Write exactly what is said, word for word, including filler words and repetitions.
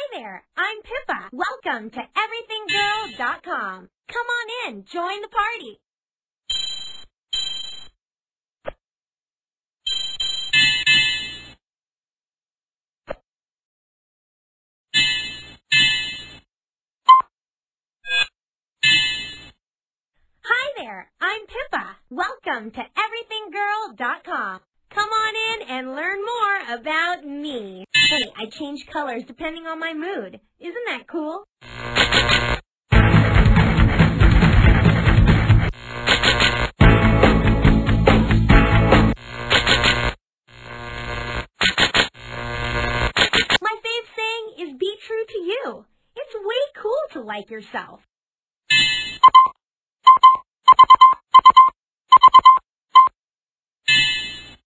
there, I'm Pippa. Welcome to everything girl dot com. Come on in, join the party. Hi there, I'm Pippa. Welcome to everything girl dot com. Come on in and learn more about me. Hey, I change colors depending on my mood. Isn't that cool? My fave saying is be true to you. It's way cool to like yourself.